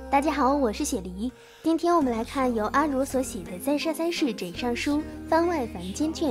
大家好，我是雪梨。今天我们来看由阿如所写的《在沙三世枕上书》番外凡间卷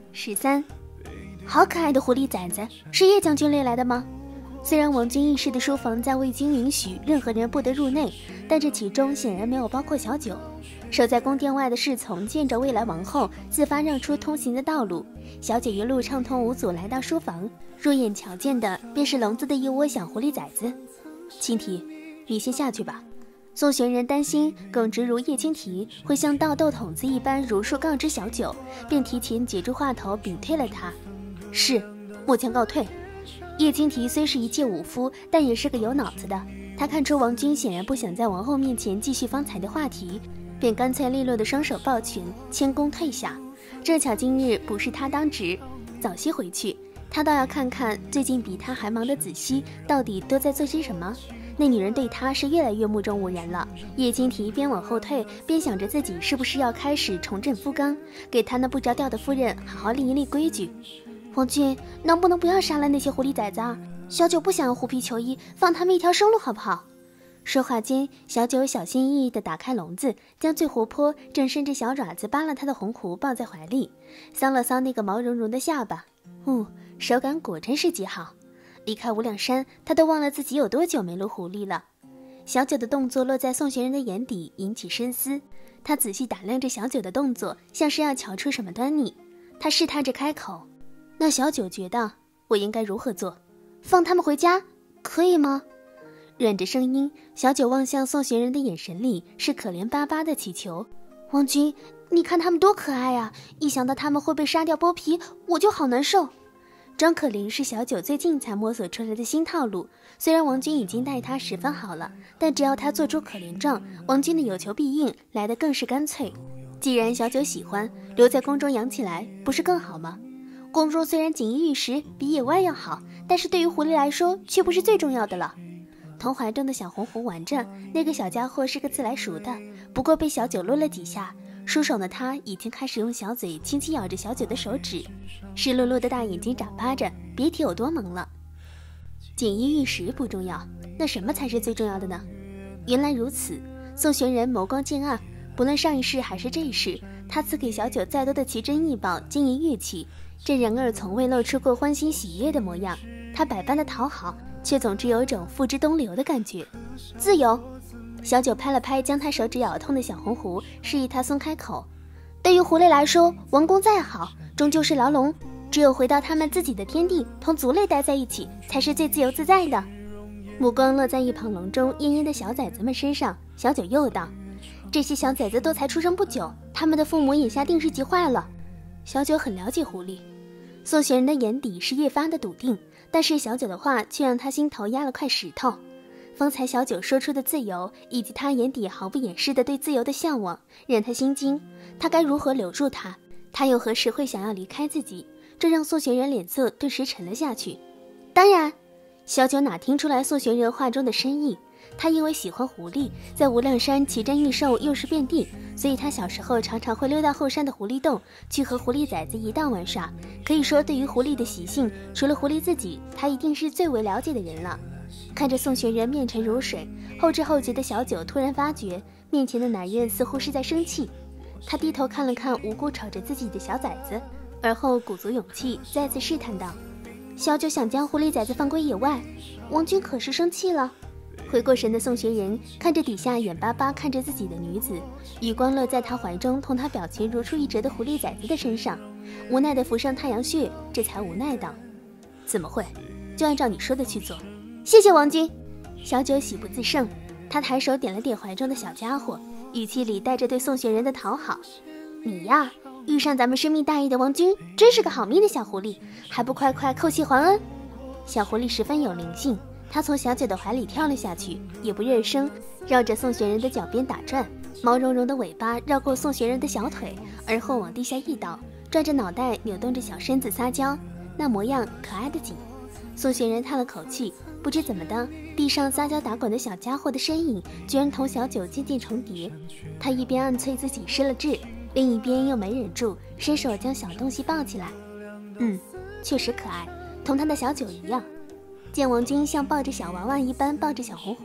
13。好可爱的狐狸崽子，是叶将军猎来的吗？虽然王君一世的书房在未经允许，任何人不得入内，但这其中显然没有包括小九。守在宫殿外的侍从见着未来王后，自发让出通行的道路。小九一路畅通无阻来到书房，入眼瞧见的便是笼子的一窝小狐狸崽子。青提，你先下去吧。宋玄人担心耿直如叶青提会像倒豆筒子一般如数告知小九，便提前截住话头屏退了他。是，末将告退。叶青提虽是一介武夫，但也是个有脑子的。他看出王君显然不想在王后面前继续方才的话题，便干脆利落的双手抱拳，谦恭退下。正巧今日不是他当值，早些回去，他倒要看看最近比他还忙的子熙到底都在做些什么。那女人对他是越来越目中无人了。叶青提边往后退，边想着自己是不是要开始重振夫纲，给他那不着调的夫人好好立一立规矩。王君，能不能不要杀了那些狐狸崽子啊？小九不想要狐皮球衣，放他们一条生路好不好？说话间，小九小心翼翼地打开笼子，将最活泼正伸着小爪子扒了他的红狐抱在怀里，搔了搔那个毛茸茸的下巴。手感果真是极好。离开无量山，他都忘了自己有多久没撸狐狸了。小九的动作落在宋玄人的眼底，引起深思。他仔细打量着小九的动作，像是要瞧出什么端倪。他试探着开口：那小九觉得我应该如何做？放他们回家，可以吗？软着声音，小九望向宋玄人的眼神里是可怜巴巴的祈求。王君，你看他们多可爱啊，一想到他们会被杀掉剥皮，我就好难受。装可怜是小九最近才摸索出来的新套路，虽然王君已经待他十分好了，但只要他做出可怜状，王君的有求必应来得更是干脆。既然小九喜欢，留在宫中养起来不是更好吗？宫中虽然锦衣玉食比野外要好，但是对于狐狸来说却不是最重要的了。童怀中的小红狐玩着，那个小家伙是个自来熟的，不过被小九撸了几下，舒爽的他已经开始用小嘴轻轻咬着小九的手指，湿漉漉的大眼睛眨巴着，别提有多萌了。锦衣玉食不重要，那什么才是最重要的呢？原来如此，宋玄人眸光渐暗，不论上一世还是这一世，他赐给小九再多的奇珍异宝、金银玉器，这人儿从未露出过欢欣喜悦的模样。他百般的讨好，却总之有种付之东流的感觉。自由。小九拍了拍将他手指咬痛的小红狐，示意他松开口。对于狐狸来说，王宫再好终究是牢笼，只有回到他们自己的天地，同族类待在一起，才是最自由自在的。目光落在一旁笼中奄奄的小崽子们身上，小九又道：这些小崽子都才出生不久，他们的父母眼下定是急坏了。小九很了解狐狸。宋玄人的眼底是越发的笃定，但是小九的话却让他心头压了块石头。方才小九说出的自由，以及他眼底毫不掩饰的对自由的向往，让他心惊。他该如何留住他？他又何时会想要离开自己？这让宋玄人脸色顿时沉了下去。当然，小九哪听出来宋玄人话中的深意？他因为喜欢狐狸，在无量山奇珍异兽又是遍地，所以他小时候常常会溜到后山的狐狸洞去和狐狸崽子一道玩耍。可以说，对于狐狸的习性，除了狐狸自己，他一定是最为了解的人了。看着宋玄人面沉如水，后知后觉的小九突然发觉面前的男人似乎是在生气。他低头看了看无辜吵着自己的小崽子，而后鼓足勇气再次试探道：小九想将狐狸崽子放归野外，王君可是生气了？回过神的宋玄人看着底下眼巴巴看着自己的女子，余光落在他怀中同他表情如出一辙的狐狸崽子的身上，无奈地扶上太阳穴，这才无奈道：怎么会，就按照你说的去做。谢谢王君。小九喜不自胜，他抬手点了点怀中的小家伙，语气里带着对宋玄人的讨好：你呀，遇上咱们深密大义的王君，真是个好命的小狐狸，还不快快叩谢还恩？小狐狸十分有灵性，他从小九的怀里跳了下去，也不热声，绕着宋玄人的脚边打转，毛茸茸的尾巴绕过宋玄人的小腿，而后往地下一倒，转着脑袋扭动着小身子撒娇，那模样可爱的紧。宋玄人叹了口气，不知怎么的，地上撒娇打滚的小家伙的身影居然同小九渐渐重叠。他一边暗啐自己失了智，另一边又没忍住，伸手将小东西抱起来。确实可爱，同他的小九一样。见王君像抱着小娃娃一般抱着小红狐，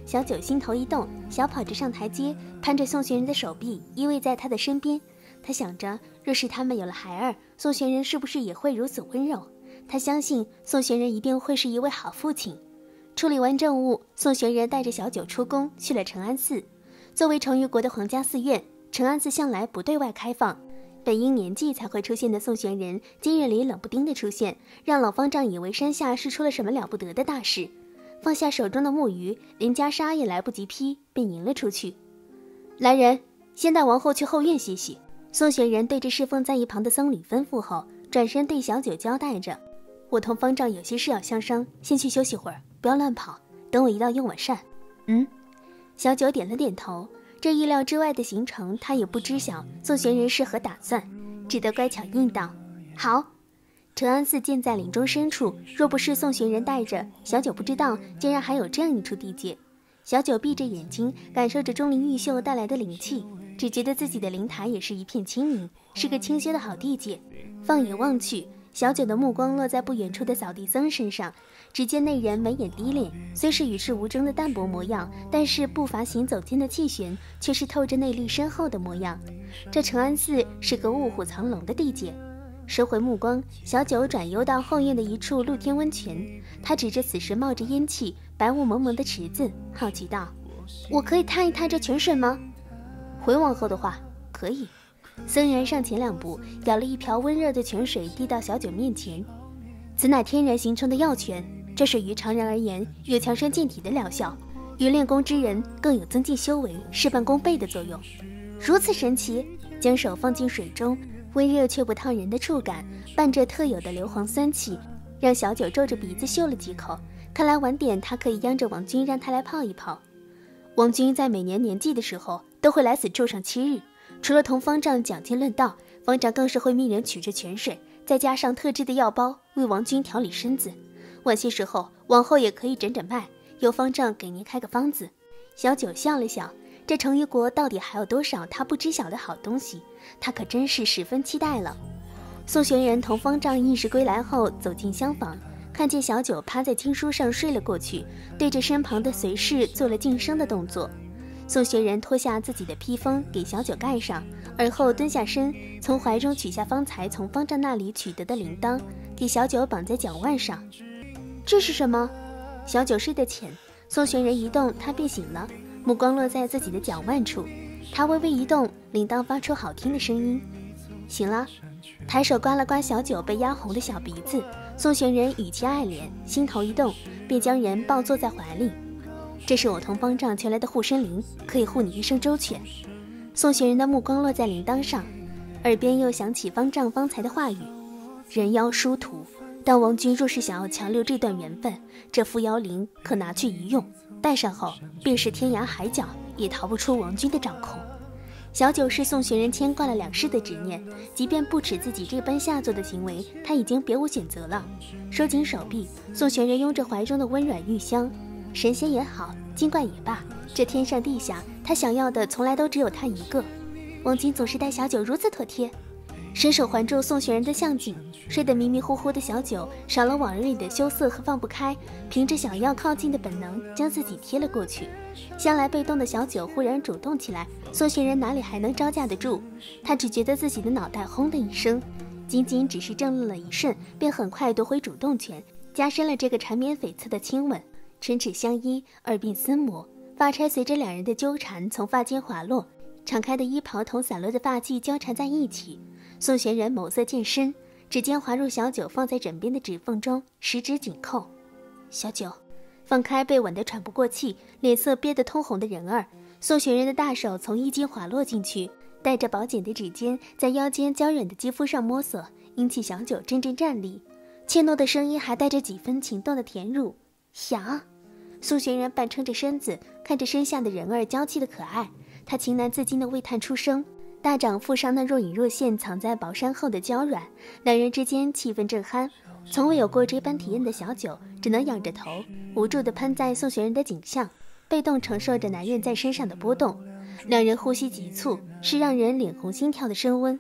小九心头一动，小跑着上台阶，攀着宋玄人的手臂，依偎在他的身边。他想着，若是他们有了孩儿，宋玄人是不是也会如此温柔？他相信宋玄人一定会是一位好父亲。处理完政务，宋玄人带着小九出宫，去了承安寺。作为成于国的皇家寺院，承安寺向来不对外开放。本应年纪才会出现的宋玄人，今日里冷不丁的出现，让老方丈以为山下是出了什么了不得的大事。放下手中的木鱼，连袈裟也来不及披，便迎了出去。来人，先带王后去后院歇息。宋玄人对着侍奉在一旁的僧侣吩咐后，转身对小九交代着：我同方丈有些事要相商，先去休息会儿，不要乱跑，等我一到用晚膳。小九点了点头。这意料之外的行程，他也不知晓宋玄人是何打算，只得乖巧应道：好。承安寺建在林中深处，若不是宋玄人带着，小九不知道竟然还有这样一处地界。小九闭着眼睛，感受着钟灵毓秀带来的灵气，只觉得自己的灵台也是一片清明，是个清修的好地界。放眼望去，小九的目光落在不远处的扫地僧身上，只见那人眉眼低敛，虽是与世无争的淡泊模样，但是步伐行走间的气旋却是透着内力深厚的模样。这承安寺是个卧虎藏龙的地界。收回目光，小九转悠到后院的一处露天温泉，他指着此时冒着烟气、白雾蒙蒙的池子，好奇道：我可以探一探这泉水吗？回王后的话，可以。僧人上前2步，舀了一瓢温热的泉水递到小九面前。此乃天然形成的药泉，这水于常人而言有强身健体的疗效，于练功之人更有增进修为、事半功倍的作用。如此神奇，将手放进水中，温热却不烫人的触感，伴着特有的硫磺酸气，让小九皱着鼻子嗅了几口。看来晚点他可以央着王君让他来泡一泡。王君在每年年祭的时候都会来此住上7日，除了同方丈讲经论道，方丈更是会命人取着泉水，再加上特制的药包为王君调理身子。晚些时候王后也可以诊诊脉，由方丈给您开个方子。小九笑了笑，这成于国到底还有多少他不知晓的好东西，他可真是十分期待了。宋玄人同方丈议事归来后走进厢房，看见小九趴在经书上睡了过去，对着身旁的随侍做了噤声的动作。宋玄人脱下自己的披风给小九盖上，而后蹲下身，从怀中取下方才从方丈那里取得的铃铛，给小九绑在脚腕上。这是什么？小九睡得浅，宋玄人一动他便醒了，目光落在自己的脚腕处，他微微一动，铃铛发出好听的声音。醒了。抬手刮了刮小九被压红的小鼻子，宋玄人语气爱怜，心头一动，便将人抱坐在怀里。这是我同方丈求来的护身铃，可以护你一生周全。宋玄人的目光落在铃铛上，耳边又响起方丈方才的话语：人妖殊途，但王君若是想要强留这段缘分，这副妖铃可拿去一用，戴上后便是天涯海角也逃不出王君的掌控。小九是宋玄人牵挂了2世的执念，即便不耻自己这般下作的行为，他已经别无选择了。收紧手臂，宋玄人拥着怀中的温软玉香，神仙也好，精怪也罢，这天上地下，他想要的从来都只有他一个。王君总是待小九如此妥帖，伸手环住宋玄人的项颈，睡得迷迷糊糊的小九少了往日里的羞涩和放不开，凭着想要靠近的本能，将自己贴了过去。向来被动的小九忽然主动起来，宋玄人哪里还能招架得住？他只觉得自己的脑袋轰的一声，仅仅只是怔愣了一瞬，便很快夺回主动权，加深了这个缠绵悱恻的亲吻。唇齿相依，耳鬓厮磨，发钗随着2人的纠缠从发间滑落，敞开的衣袍同散落的发髻交缠在一起。宋玄人眸色渐深，指尖滑入小九放在枕边的指缝中，十指紧扣。小九放开被吻得喘不过气，脸色憋得通红的人儿，宋玄人的大手从衣襟滑落进去，带着薄茧的指尖在腰间娇软的肌肤上摸索，引起小九阵阵战栗，怯懦的声音还带着几分情动的甜乳。呀！宋玄人半撑着身子，看着身下的人儿娇气的可爱，他情难自禁地喟叹出声，大掌附上那若隐若现藏在薄衫后的娇软，2人之间气氛正酣。从未有过这般体验的小九只能仰着头，无助地攀在宋玄人的颈项，被动承受着男人在身上的波动。2人呼吸急促，是让人脸红心跳的升温。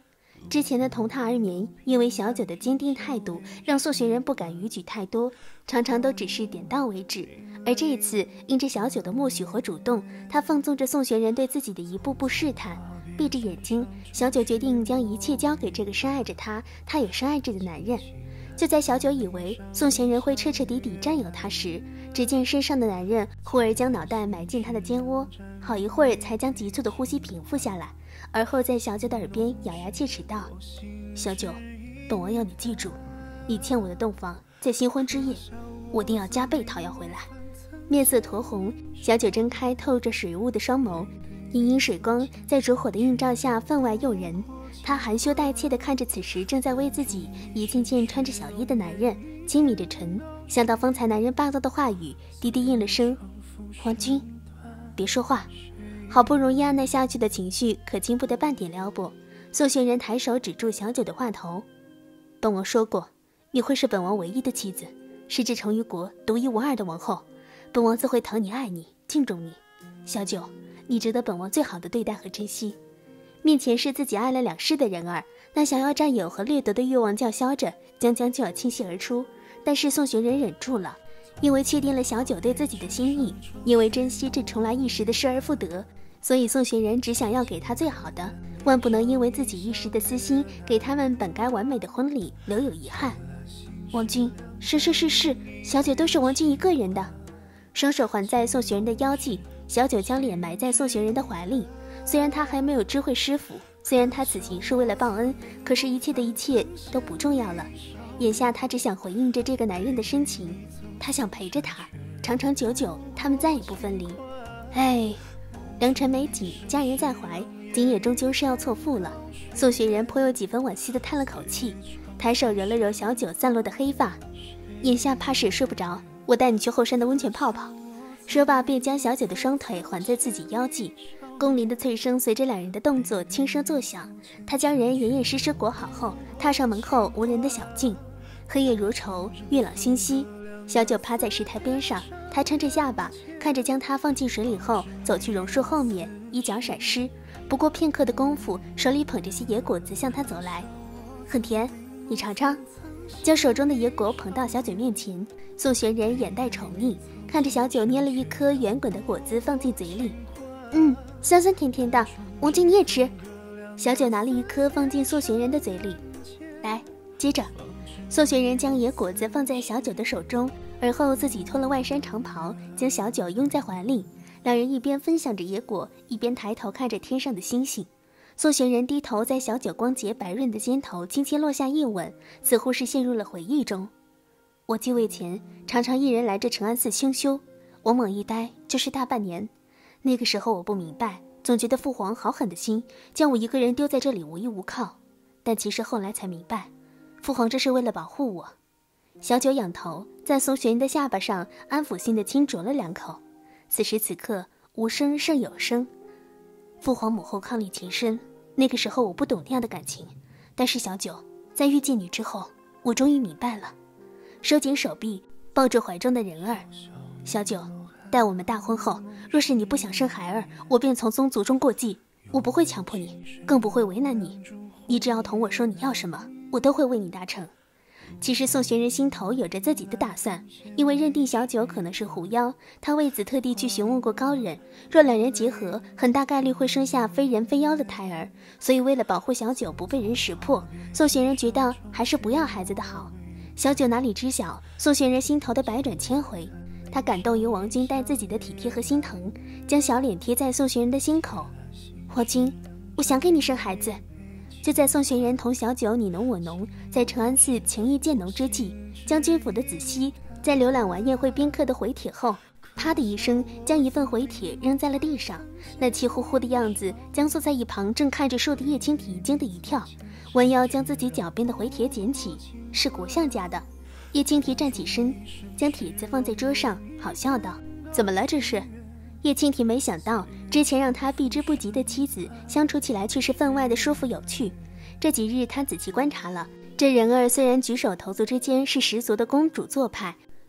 之前的同榻而眠，因为小九的坚定态度，让宋学仁不敢逾矩太多，常常都只是点到为止。而这一次，因着小九的默许和主动，他放纵着宋学仁对自己的一步步试探。闭着眼睛，小九决定将一切交给这个深爱着他也深爱着的男人。就在小九以为宋学仁会彻彻底底占有他时，只见身上的男人忽而将脑袋埋进他的肩窝，好一会儿才将急促的呼吸平复下来，而后在小九的耳边咬牙切齿道：小九，本王要你记住，你欠我的洞房，在新婚之夜，我定要加倍讨要回来。面色酡红，小九睁开透着水雾的双眸，隐隐水光在烛火的映照下分外诱人。他含羞带怯地看着此时正在为自己一件件穿着小衣的男人，轻抿着唇，想到方才男人霸道的话语，低低应了声：王君，别说话。好不容易按耐下去的情绪，可经不得半点撩拨。宋学仁抬手指住小九的话头：本王说过，你会是本王唯一的妻子，是这成于国独一无二的王后，本王自会疼你爱你敬重你。小九，你值得本王最好的对待和珍惜。面前是自己爱了2世的人儿，那想要占有和掠夺的欲望叫嚣着，将就要倾泻而出。但是宋学仁忍住了，因为确定了小九对自己的心意，因为珍惜这重来一时的失而复得，所以宋学仁只想要给他最好的，万不能因为自己一时的私心，给他们本该完美的婚礼留有遗憾。王君，是，小九都是王君一个人的。双手环在宋学仁的腰际，小九将脸埋在宋学仁的怀里。虽然他还没有知会师父，虽然他此行是为了报恩，可是一切的一切都不重要了。眼下他只想回应着这个男人的深情，他想陪着他，长长久久，他们再也不分离。良辰美景，佳人在怀，今夜终究是要错付了。宋学仁颇有几分惋惜地叹了口气，抬手揉了揉小九散落的黑发。眼下怕是睡不着，我带你去后山的温泉泡泡。说罢便将小九的双腿环在自己腰际，宫铃的脆声随着两人的动作轻声作响。他将人严严实实裹好后，踏上门后无人的小径。黑夜如绸，月朗星稀。小九趴在石台边上，他撑着下巴，看着将他放进水里后，走去榕树后面，衣角闪失。不过片刻的功夫，手里捧着些野果子向他走来。很甜，你尝尝。将手中的野果捧到小九面前，宋玄仁眼带宠溺，看着小九捏了一颗圆滚的果子放进嘴里。酸酸甜甜的，王君你也吃。小九拿了一颗放进宋玄仁的嘴里。来，接着。宋玄仁将野果子放在小九的手中，而后自己脱了外衫长袍，将小九拥在怀里。两人一边分享着野果，一边抬头看着天上的星星。宋玄仁低头在小九光洁白润的肩头轻轻落下一吻，似乎是陷入了回忆中。我继位前常常一人来这承安寺清修，我猛一待就是大半年。那个时候我不明白，总觉得父皇好狠的心将我一个人丢在这里无依无靠，但其实后来才明白，父皇这是为了保护我。小九仰头在宋玄仁的下巴上安抚性地轻啄了2口。此时此刻无声胜有声。父皇母后伉俪情深，那个时候我不懂那样的感情，但是小九，在遇见你之后，我终于明白了。收紧手臂，抱住怀中的人儿。小九，待我们大婚后，若是你不想生孩儿，我便从宗族中过继，我不会强迫你，更不会为难你。你只要同我说你要什么，我都会为你达成。其实宋玄仁心头有着自己的打算，因为认定小九可能是狐妖，他为此特地去询问过高人，若两人结合，很大概率会生下非人非妖的胎儿，所以为了保护小九不被人识破，宋玄仁觉得还是不要孩子的好。小九哪里知晓宋玄仁心头的百转千回，他感动于王君待自己的体贴和心疼，将小脸贴在宋玄仁的心口。王君，我想给你生孩子。就在宋玄仁同小九你侬我侬，在承安寺情意渐浓之际，将军府的子熙在浏览完宴会宾客的回帖后，啪的一声将一份回帖扔在了地上，那气呼呼的样子将坐在一旁正看着书的叶青提惊得一跳，弯腰将自己脚边的回帖捡起，是国相家的。叶青提站起身，将帖子放在桌上，好笑道：怎么了这是？叶青提没想到之前让他避之不及的妻子相处起来却是分外的舒服有趣。这几日他仔细观察了，这人儿虽然举手投足之间是十足的公主做派，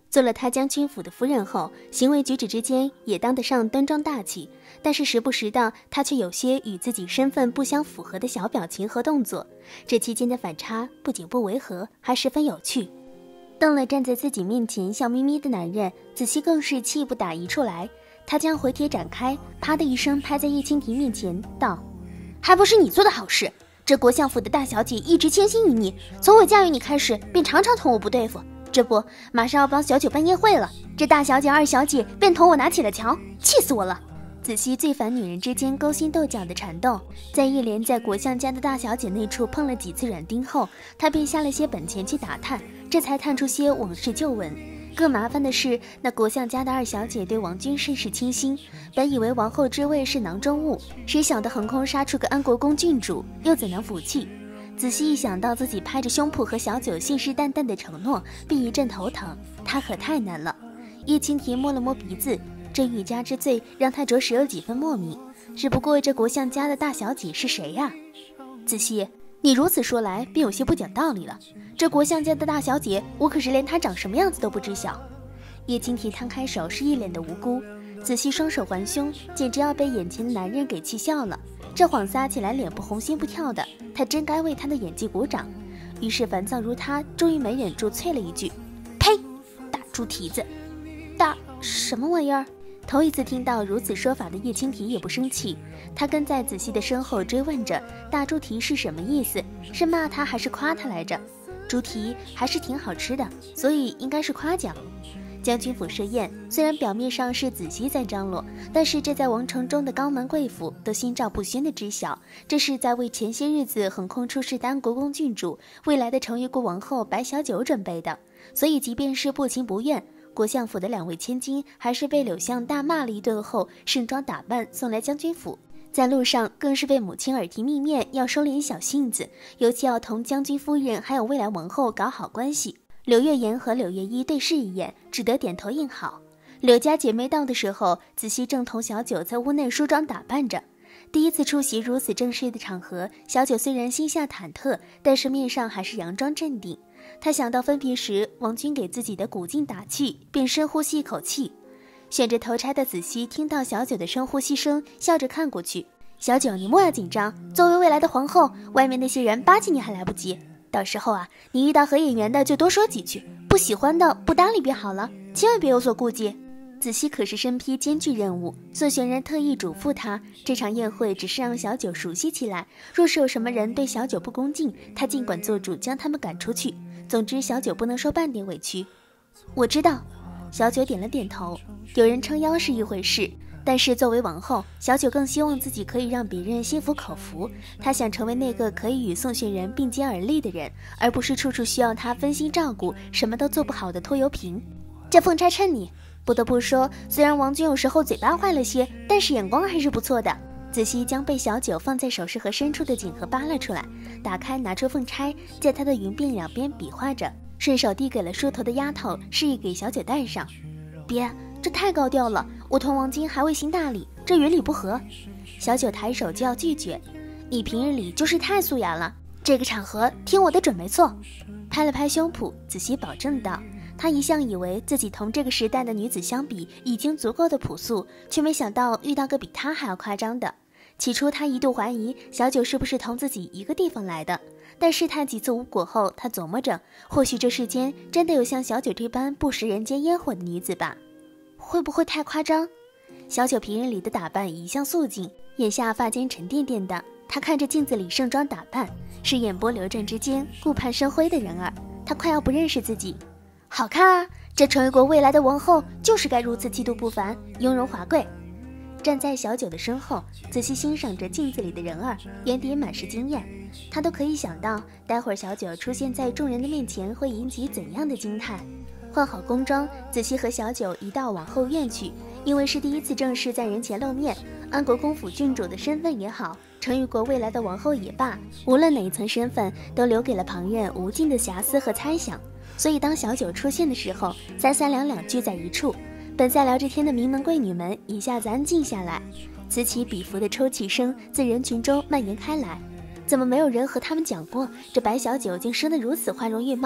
做了他将军府的夫人后，行为举止之间也当得上端庄大气，但是时不时的他却有些与自己身份不相符合的小表情和动作，这期间的反差不仅不违和，还十分有趣。瞪了站在自己面前笑眯眯的男人，子熙更是气不打一处来。他将回帖展开，啪的一声拍在叶青提面前，道：还不是你做的好事，这国相府的大小姐一直倾心于你，从我嫁与你开始便常常同我不对付，这不马上要帮小九办宴会了，这大小姐二小姐便同我拿起了桥，气死我了。子熙最烦女人之间勾心斗角的缠斗，在一连在国相家的大小姐那处碰了几次软钉后，他便下了些本钱去打探，这才探出些往事旧闻。更麻烦的是，那国相家的二小姐对王君甚是倾心，本以为王后之位是囊中物，谁晓得横空杀出个安国公郡主，又怎能服气？仔细一想到自己拍着胸脯和小九信誓旦旦的承诺，便一阵头疼，他可太难了。叶青提摸了摸鼻子，这欲加之罪让他着实有几分莫名。只不过这国相家的大小姐是谁呀？子熙，你如此说来便有些不讲道理了。这国相家的大小姐，我可是连她长什么样子都不知晓。叶青提摊开手，是一脸的无辜。子熙双手环胸，简直要被眼前的男人给气笑了。这晃撒起来脸不红心不跳的，他真该为他的演技鼓掌。于是烦躁如他，终于没忍住啐了一句：呸！大猪蹄子！大什么玩意儿？头一次听到如此说法的叶青提也不生气，他跟在子熙的身后追问着大猪蹄是什么意思，是骂他还是夸他来着？猪蹄还是挺好吃的，所以应该是夸奖。将军府设宴，虽然表面上是子熙在张罗，但是这在王城中的高门贵妇都心照不宣的知晓，这是在为前些日子横空出世的安国公郡主，未来的成于国王后白小九准备的。所以即便是不情不愿，国相府的2位千金还是被柳相大骂了一顿后，盛装打扮送来将军府。在路上更是被母亲耳提面命要收敛小性子，尤其要同将军夫人还有未来王后搞好关系。柳月言和柳月一对视一眼，只得点头应好。柳家姐妹到的时候，子熙正同小九在屋内梳妆打扮着。第一次出席如此正式的场合，小九虽然心下忐忑，但是面上还是佯装镇定。他想到分别时王君给自己的鼓劲打气，便深呼吸一口气。选着头钗的子熙听到小九的深呼吸声，笑着看过去：小九，你莫要紧张，作为未来的皇后，外面那些人巴结你还来不及，到时候啊，你遇到合眼缘的就多说几句，不喜欢的不搭理便好了，千万别有所顾忌。子熙可是身披艰巨任务，素玄人特意嘱咐他，这场宴会只是让小九熟悉起来，若是有什么人对小九不恭敬，他尽管做主将他们赶出去。总之小九不能受半点委屈。我知道。小九点了点头。有人撑腰是一回事，但是作为王后，小九更希望自己可以让别人心服口服。她想成为那个可以与宋玄人并肩而立的人，而不是处处需要他分心照顾，什么都做不好的拖油瓶。这凤钗趁你。不得不说，虽然王君有时候嘴巴坏了些，但是眼光还是不错的。子熙将被小九放在首饰盒深处的锦盒扒了出来，打开拿出凤钗，在她的云鬓两边比划着，顺手递给了梳头的丫头，示意给小九戴上。别，这太高调了，我同王君还未行大礼，这云里不合。小九抬手就要拒绝。你平日里就是太素雅了，这个场合听我的准没错。拍了拍胸脯，子熙保证道。她一向以为自己同这个时代的女子相比已经足够的朴素，却没想到遇到个比她还要夸张的。起初她一度怀疑小九是不是同自己一个地方来的，但试探几次无果后，她琢磨着，或许这世间真的有像小九这般不食人间烟火的女子吧。会不会太夸张？小九平日里的打扮一向素净，眼下发间沉甸甸的，她看着镜子里盛装打扮，是眼波流转之间顾盼生辉的人儿，她快要不认识自己。好看啊，这成为国未来的王后就是该如此气度不凡，雍容华贵。站在小九的身后，仔细欣赏着镜子里的人儿，眼底满是惊艳。他都可以想到待会儿小九出现在众人的面前会引起怎样的惊叹。换好宫装，仔细和小九一道往后院去。因为是第一次正式在人前露面，安国公府郡主的身份也好，成于国未来的王后也罢，无论哪一层身份，都留给了旁人无尽的遐思和猜想。所以当小九出现的时候，三两两聚在一处，本在聊着天的名门贵女们一下子安静下来，此起彼伏的抽泣声自人群中蔓延开来。怎么没有人和他们讲过，这白小九竟生得如此花容月貌，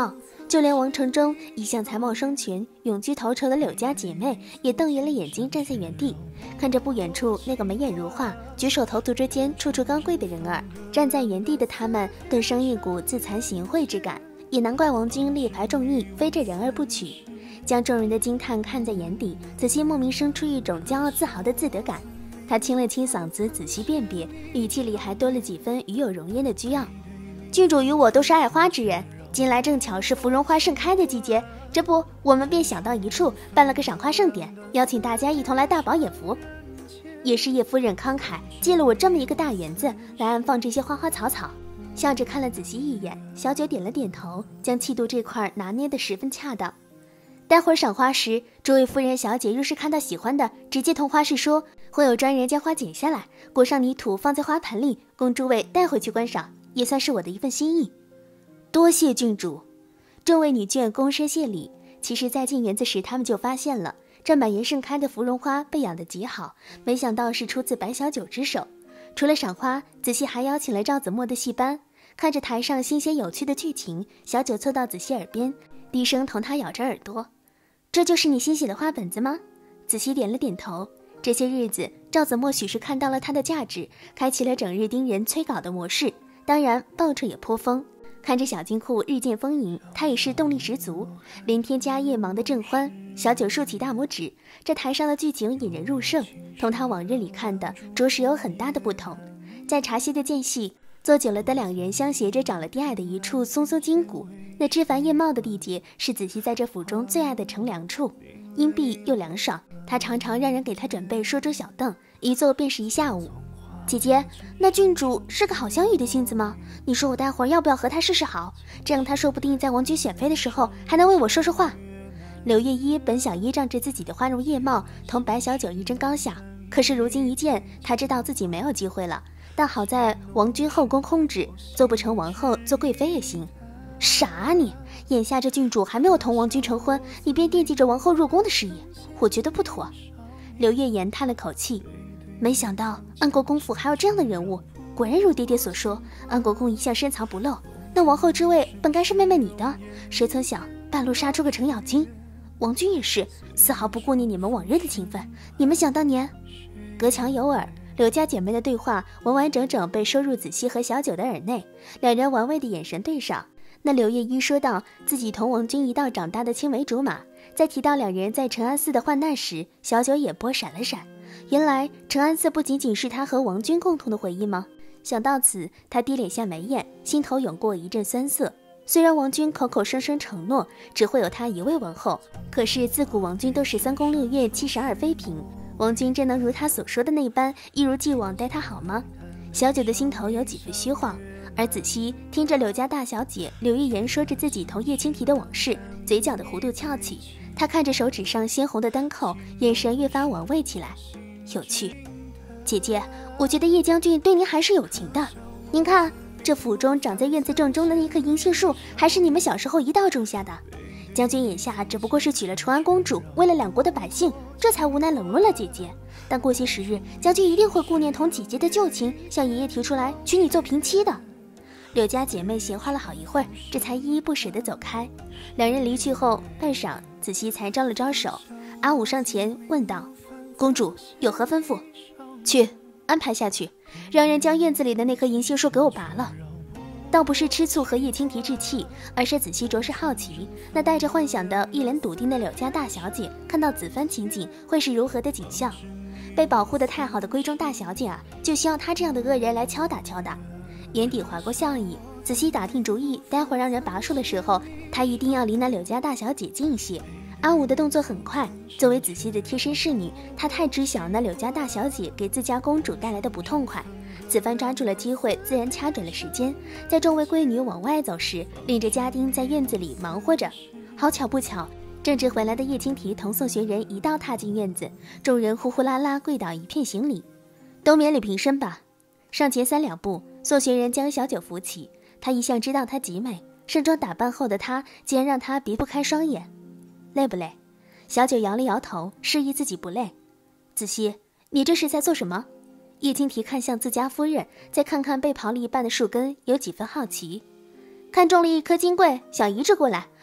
就连王承忠一向才貌双全、永居头筹的柳家姐妹也瞪圆了眼睛站在原地，看着不远处那个眉眼如画、举手投足之间处处高贵的人儿。站在原地的他们顿生一股自惭形秽之感，也难怪王君力排众议，非这人儿不娶。将众人的惊叹看在眼底，子熙莫名生出一种骄傲自豪的自得感。他清了清嗓子，仔细辨别，语气里还多了几分与有容焉的倨傲。郡主与我都是爱花之人，近来正巧是芙蓉花盛开的季节，这不，我们便想到一处，办了个赏花盛典，邀请大家一同来大饱眼福。也是叶夫人慷慨借了我这么一个大园子来安放这些花花草草。笑着看了仔细一眼，小九点了点头，将气度这块拿捏得十分恰当。待会儿赏花时，诸位夫人小姐若是看到喜欢的，直接同花市说，会有专人将花剪下来，裹上泥土放在花盆里，供诸位带回去观赏，也算是我的一份心意。多谢郡主。众位女眷躬身谢礼。其实在进园子时，他们就发现了这满园盛开的芙蓉花被养得极好，没想到是出自白小九之手。除了赏花，子熙还邀请了赵子墨的戏班。看着台上新鲜有趣的剧情，小九凑到子熙耳边，低声同他咬着耳朵。这就是你新写的花本子吗？子熙点了点头。这些日子，赵子墨许是看到了他的价值，开启了整日盯人催稿的模式，当然报酬也颇丰。看着小金库日渐丰盈，他也是动力十足，连天家夜忙得正欢。小九竖起大拇指，这台上的剧情引人入胜，同他往日里看的着实有很大的不同。在茶歇的间隙，坐久了的两人相携着长了低矮的一处松松筋骨。那枝繁叶茂的地界是子熙在这府中最爱的乘凉处，阴蔽又凉爽，他常常让人给他准备书桌小凳，一坐便是一下午。姐姐，那郡主是个好相遇的性子吗？你说我待会儿要不要和他试试好？这样他说不定在王君选妃的时候还能为我说说话。柳叶一本想依仗着自己的花容叶貌同白小九一争高下，可是如今一见，他知道自己没有机会了。但好在王君后宫空置，做不成王后，做贵妃也行。傻啊你！眼下这郡主还没有同王君成婚，你便惦记着王后入宫的事业，我觉得不妥。柳叶言叹了口气，没想到安国公府还有这样的人物。果然如爹爹所说，安国公一向深藏不露，那王后之位本该是妹妹你的，谁曾想半路杀出个程咬金。王君也是丝毫不顾念你们往日的情分。你们想当年……隔墙有耳，柳家姐妹的对话完完整整被收入子熙和小九的耳内，两人玩味的眼神对上。那柳叶一说到自己同王君一道长大的青梅竹马，在提到两人在承安寺的患难时，小九眼波闪了闪。原来承安寺不仅仅是他和王君共同的回忆吗？想到此，他低敛下眉眼，心头涌过一阵酸涩。虽然王君口口声声承诺只会有他一位王后，可是自古王君都是3宫6院72妃嫔，王君真能如他所说的那般一如既往待他好吗？小九的心头有几分虚晃。而子熙听着柳家大小姐柳玉言说着自己同叶青提的往事，嘴角的弧度翘起。他看着手指上鲜红的单扣，眼神越发玩味起来。有趣，姐姐，我觉得叶将军对您还是有情的。您看，这府中长在院子正中的那棵银杏树，还是你们小时候一道种下的。将军眼下只不过是娶了淳安公主，为了两国的百姓，这才无奈冷落了姐姐。但过些时日，将军一定会顾念同姐姐的旧情，向爷爷提出来娶你做平妻的。柳家姐妹闲话了好一会儿，这才依依不舍地走开。两人离去后，半晌，子熙才招了招手。阿武上前问道：“公主有何吩咐？”“去，安排下去，让人将院子里的那棵银杏树给我拔了。”倒不是吃醋和叶青提置气，而是子熙着实好奇，那带着幻想的一脸笃定的柳家大小姐，看到此番情景会是如何的景象？被保护得太好的闺中大小姐啊，就需要她这样的恶人来敲打敲打。眼底划过笑意，仔细打听主意，待会儿让人拔树的时候，他一定要离那柳家大小姐近些。阿武的动作很快，作为子熙的贴身侍女，她太知晓那柳家大小姐给自家公主带来的不痛快。此番抓住了机会，自然掐准了时间，在众位闺女往外走时，领着家丁在院子里忙活着。好巧不巧，正值回来的叶青提同宋学人一道踏进院子，众人呼呼啦啦跪倒一片行礼。都免礼平身吧。上前3-2步，宋学人将小九扶起。他一向知道她极美，盛装打扮后的她竟然让他别不开双眼。累不累？小九摇了摇头，示意自己不累。子熙，你这是在做什么？叶青提看向自家夫人，再看看被刨了一半的树根，有几分好奇。看中了一棵金桂，想移植过来，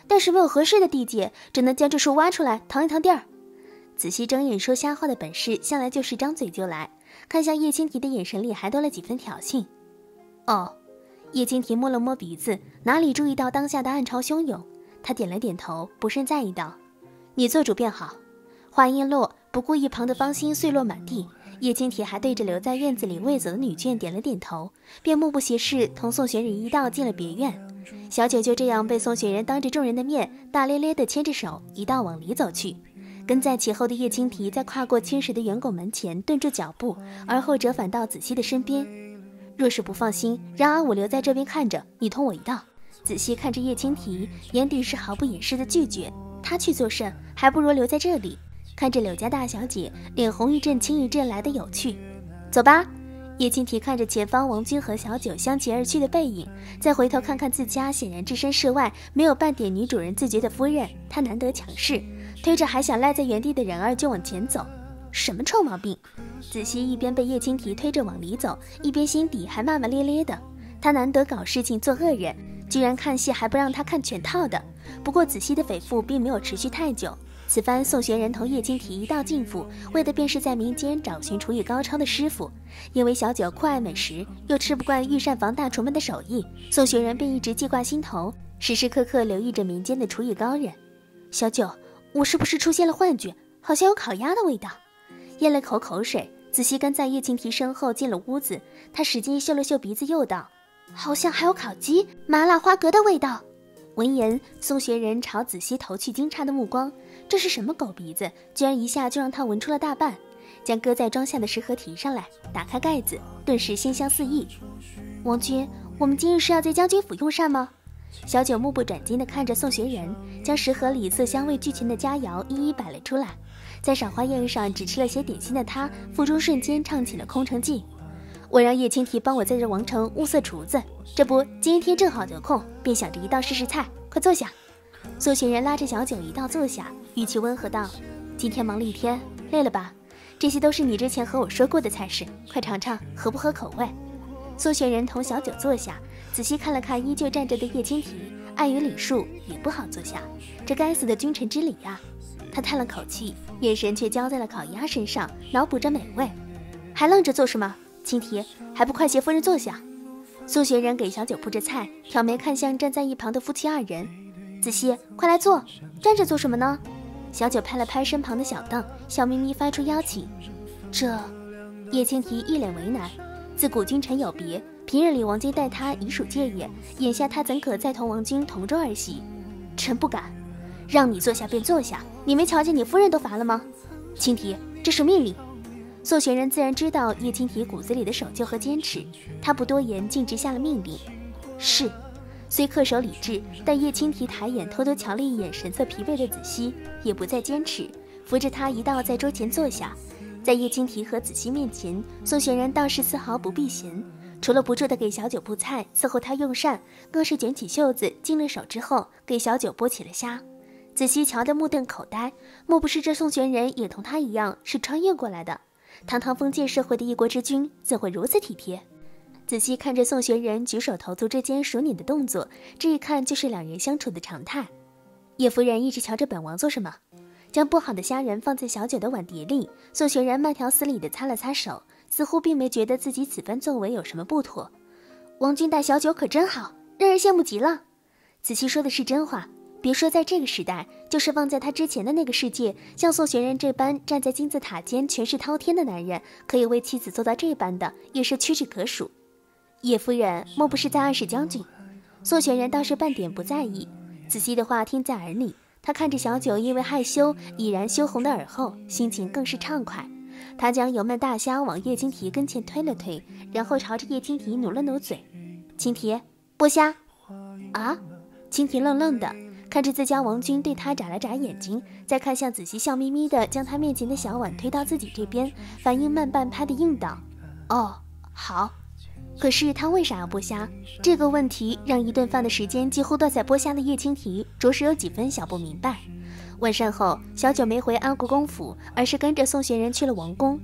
但是没有合适的地界，只能将这树挖出来腾一腾地儿。子熙睁眼说瞎话的本事向来就是张嘴就来，看向叶青提的眼神里还多了几分挑衅。哦，叶青提摸了摸鼻子，哪里注意到当下的暗潮汹涌，他点了点头，不甚在意道：你做主便好。话音落，不顾一旁的芳心碎落满地，叶青提还对着留在院子里未走的女眷点了点头，便目不斜视同宋学仁一道进了别院。小九就这样被宋学仁当着众人的面大咧咧地牵着手一道往里走去。跟在其后的叶青提在跨过青石的圆拱门前顿住脚步，而后折返到子熙的身边。若是不放心，让阿武留在这边看着，你同我一道。子熙看着叶青提，眼底是毫不掩饰的拒绝。他去做甚，还不如留在这里，看着柳家大小姐脸红一阵青一阵来的有趣。走吧。叶青提看着前方王军和小九相骑而去的背影，再回头看看自家显然置身事外，没有半点女主人自觉的夫人，他难得强势，推着还想赖在原地的人儿就往前走。什么臭毛病！子熙一边被叶青提推着往里走，一边心底还骂骂咧咧的。他难得搞事情做恶人，居然看戏还不让他看全套的。不过子熙的匪腹并没有持续太久，此番宋学仁同叶青提一道进府，为的便是在民间找寻厨艺高超的师傅。因为小九酷爱美食，又吃不惯御膳房大厨们的手艺，宋学仁便一直记挂心头，时时刻刻留意着民间的厨艺高人。小九，我是不是出现了幻觉？好像有烤鸭的味道。咽了口口水，子熙跟在叶青提身后进了屋子，他使劲嗅了嗅鼻子，又道：好像还有烤鸡、麻辣花蛤的味道。闻言，宋学仁朝子熙投去惊诧的目光，这是什么狗鼻子，居然一下就让他闻出了大半。将搁在装下的食盒提上来，打开盖子，顿时鲜香四溢。王君，我们今日是要在将军府用膳吗？小九目不转睛地看着宋学仁，将食盒里色香味俱全的佳肴一一摆了出来。在赏花宴上只吃了些点心的他，腹中瞬间唱起了空城计。我让叶青提帮我在这王城物色厨子，这不今天正好得空，便想着一道试试菜，快坐下。宋学仁拉着小九一道坐下，语气温和道：今天忙了一天，累了吧？这些都是你之前和我说过的菜式，快尝尝合不合口味。宋学仁同小九坐下，仔细看了看依旧站着的叶青提，碍于礼数也不好坐下，这该死的君臣之礼啊。他叹了口气，眼神却交在了烤鸭身上，脑补着美味。还愣着做什么？青提，还不快携夫人坐下。宋学仁给小九铺着菜，挑眉看向站在一旁的夫妻二人。子熙，快来坐，站着做什么呢？小九拍了拍身旁的小凳，笑眯眯发出邀请。这，叶青提一脸为难。自古君臣有别，平日里王君待他以属戒也，眼下他怎可再同王君同桌而席？臣不敢。让你坐下便坐下，你没瞧见你夫人都乏了吗？青提，这是命令。宋学仁自然知道叶青提骨子里的守旧和坚持，他不多言，径直下了命令。是。虽恪守礼制，但叶青提抬眼偷偷瞧了一眼神色疲惫的子熙，也不再坚持，扶着他一道在桌前坐下。在叶青提和子熙面前，宋学仁倒是丝毫不避嫌，除了不住地给小九铺菜伺候他用膳，更是卷起袖子净了手之后给小九剥起了虾。子熙瞧得目瞪口呆，莫不是这宋学仁也同他一样是穿越过来的？堂堂封建社会的一国之君，怎会如此体贴？仔细看着宋学仁举手投足之间数你的动作，这一看就是两人相处的常态。叶夫人一直瞧着本王做什么？将剥好的虾仁放在小九的碗碟里，宋学仁慢条斯理地擦了擦手，似乎并没觉得自己此番作为有什么不妥。王君待小九可真好，让人羡慕极了。仔细说的是真话，别说在这个时代，就是放在他之前的那个世界，像宋学仁这般站在金字塔尖权势滔天的男人，可以为妻子做到这般的，也是屈指可数。叶夫人莫不是在暗示将军？宋学仁倒是半点不在意，仔细的话听在耳里。他看着小九因为害羞已然羞红的耳后，心情更是畅快。他将油焖大虾往叶青提跟前推了推，然后朝着叶青提努了努嘴：青提，剥虾。啊？青提愣愣的看着自家王君，对他眨了眨眼睛，再看向仔细，笑眯眯的将他面前的小碗推到自己这边，反应慢半拍的应道：哦，好。可是他为啥要剥虾？这个问题让一顿饭的时间几乎都在剥虾的叶青提着实有几分想不明白。晚膳后，小九没回安国公府，而是跟着宋学仁去了王宫。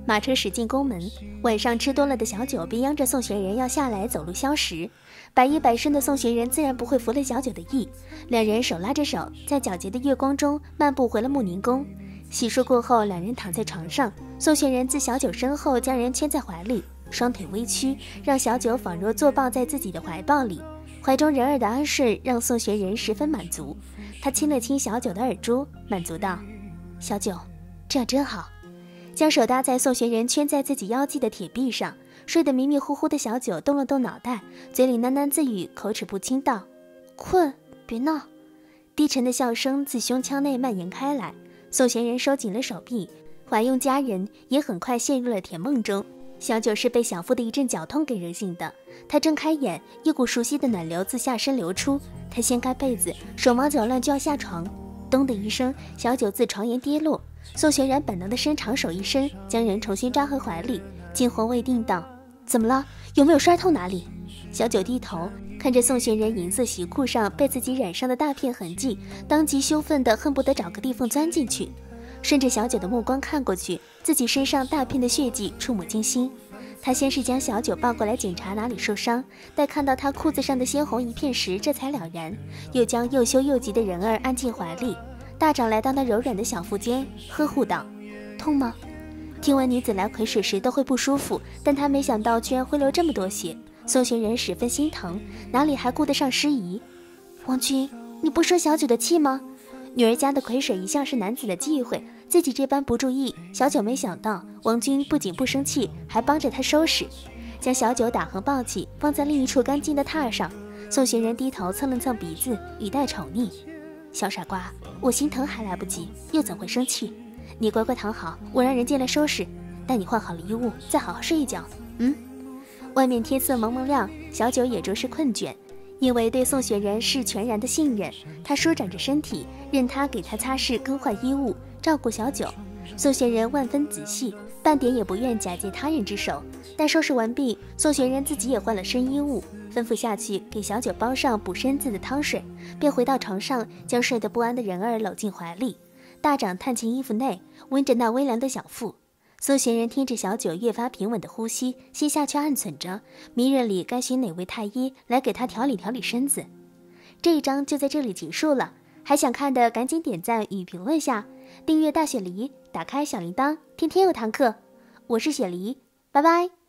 马车驶进宫门，晚上吃多了的小九便央着宋玄人要下来走路消食。百依百顺的宋玄人自然不会服了小九的意，两人手拉着手，在皎洁的月光中漫步回了慕宁宫。洗漱过后，两人躺在床上，宋玄人自小九身后将人圈在怀里，双腿微曲，让小九仿若坐抱在自己的怀抱里。怀中人儿的安顺让宋玄人十分满足，他亲了亲小九的耳珠，满足道：小九，这样真好。将手搭在宋玄人圈在自己腰际的铁臂上，睡得迷迷糊糊的小九动了动脑袋，嘴里喃喃自语，口齿不清道：困，别闹。低沉的笑声自胸腔内蔓延开来，宋玄人收紧了手臂，怀拥佳人也很快陷入了甜梦中。小九是被小腹的一阵绞痛给惹醒的，他睁开眼，一股熟悉的暖流自下身流出，他掀开被子，手忙脚乱就要下床，咚的一声，小九自床沿跌落。宋玄然本能的伸长手一伸，将人重新抓回怀里，惊魂未定道：怎么了？有没有摔痛哪里？小九低头看着宋玄人银色席裤上被自己染上的大片痕迹，当即羞愤的恨不得找个地缝钻进去。顺着小九的目光看过去，自己身上大片的血迹触目惊心。他先是将小九抱过来检查哪里受伤，待看到他裤子上的鲜红一片时，这才了然，又将又羞又急的人儿安进怀里。大掌来到那柔软的小腹间，呵护道：痛吗？听闻女子来癸水时都会不舒服，但他没想到居然会流这么多血。宋玄人十分心疼，哪里还顾得上失仪？王君，你不生小九的气吗？女儿家的癸水一向是男子的忌讳，自己这般不注意，小九没想到王君不仅不生气，还帮着他收拾，将小九打横抱起，放在另一处干净的榻上。宋玄人低头蹭了蹭鼻子，语带宠溺：小傻瓜，我心疼还来不及，又怎会生气？你乖乖躺好，我让人进来收拾，待你换好了衣物，再好好睡一觉。外面天色蒙蒙亮，小九也着实困倦，因为对宋玄人是全然的信任，他舒展着身体，任他给他擦拭更换衣物，照顾小九。宋玄人万分仔细，半点也不愿假借他人之手。待收拾完毕，宋玄人自己也换了身衣物，吩咐下去给小九包上补身子的汤水，便回到床上，将睡得不安的人儿搂进怀里，大掌探进衣服内，温着那微凉的小腹。宋玄人听着小九越发平稳的呼吸，心下却暗忖着，明日里该寻哪位太医来给他调理调理身子。这一章就在这里结束了，还想看的赶紧点赞与评论下，订阅大雪梨，打开小铃铛，天天有堂课。我是雪梨，拜拜。